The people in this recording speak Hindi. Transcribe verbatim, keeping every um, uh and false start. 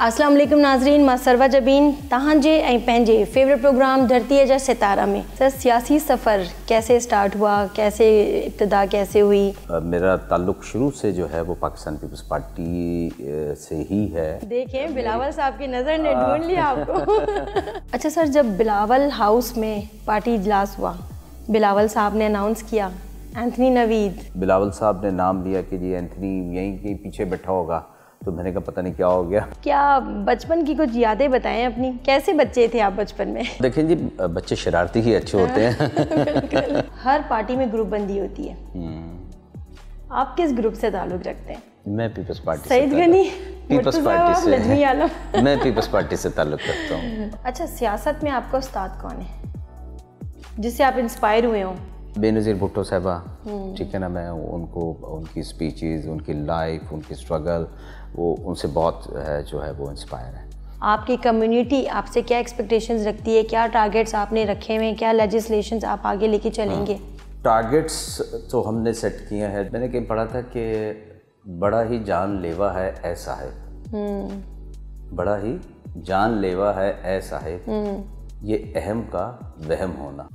अस्सलाम वालेकुम नाज़रीन, मां सरवा जबीन तव्हांजे ऐं पंहिंजे फेवरेट प्रोग्राम धरती जा सितारा में। सर, सियासी सफ़र कैसे स्टार्ट हुआ, कैसे इब्तिदा कैसे हुई? आ, मेरा ताल्लुक शुरू से जो है वो पाकिस्तान पीपल्स पार्टी से ही है। देखें, बिलावल साहब की नज़र ने ढूंढ लिया आपको। अच्छा सर, जब बिलावल हाउस में पार्टी इजलास हुआ, बिलावल साहब ने अनाउंस किया एंथनी नवीद। बिलावल साहब ने नाम लिया कि जी एंथनी यहीं के पीछे बैठा होगा, तो मैंने कहा पता नहीं क्या हो गया। क्या बचपन की कुछ यादें बताएं अपनी, कैसे बच्चे थे आप बचपन में? देखें जी, बच्चे शरारती ही अच्छे होते हैं। हर पार्टी में ग्रुप बंदी होती है, आप किस ग्रुप से ताल्लुक रखते हैं? मैं people's party Saeed Gani, people's party से लजमी आलम। मैं पीपल्स पार्टी से ताल्लुक रखता हूँ। अच्छा, सियासत में आपका उस्ताद कौन है जिससे आप इंस्पायर हुए हो? बेनज़ीर भुट्टो साहबा, ठीक है ना। मैं उनको, उनकी स्पीचेस, उनकी लाइफ, उनकी स्ट्रगल, वो उनसे बहुत है जो है वो इंस्पायर है। आपकी कम्युनिटी आपसे क्या एक्सपेक्टेशंस रखती है, क्या टारगेट्स आपने रखे हुए हैं, क्या लेजिस्लेशंस आप आगे लेके चलेंगे? टारगेट्स तो हमने सेट किए हैं। मैंने कहीं पढ़ा था कि बड़ा ही जानलेवा है ऐ साहिब, बड़ा ही जानलेवा है ऐ साहिब, ये अहम का वहम होना।